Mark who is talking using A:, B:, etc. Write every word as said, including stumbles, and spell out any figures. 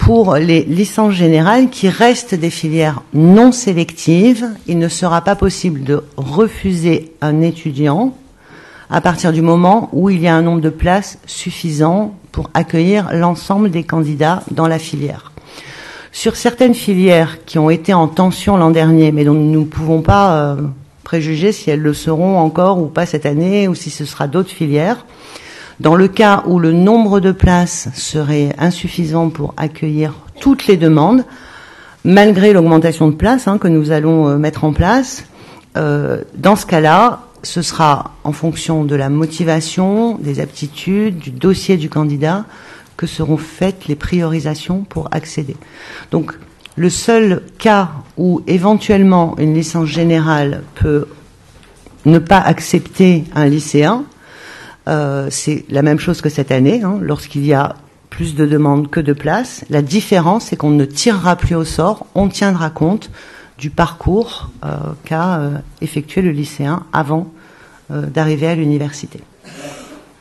A: pour les licences générales qui restent des filières non sélectives, il ne sera pas possible de refuser un étudiant à partir du moment où il y a un nombre de places suffisant pour accueillir l'ensemble des candidats dans la filière. Sur certaines filières qui ont été en tension l'an dernier, mais dont nous ne pouvons pas euh, préjuger si elles le seront encore ou pas cette année, ou si ce sera d'autres filières, dans le cas où le nombre de places serait insuffisant pour accueillir toutes les demandes, malgré l'augmentation de places hein, que nous allons euh, mettre en place, euh, dans ce cas-là, ce sera en fonction de la motivation, des aptitudes, du dossier du candidat, que seront faites les priorisations pour accéder. Donc, le seul cas où éventuellement une licence générale peut ne pas accepter un lycéen, Euh, c'est la même chose que cette année, hein, lorsqu'il y a plus de demandes que de places. La différence, c'est qu'on ne tirera plus au sort, on tiendra compte du parcours euh, qu'a euh, effectué le lycéen avant euh, d'arriver à l'université.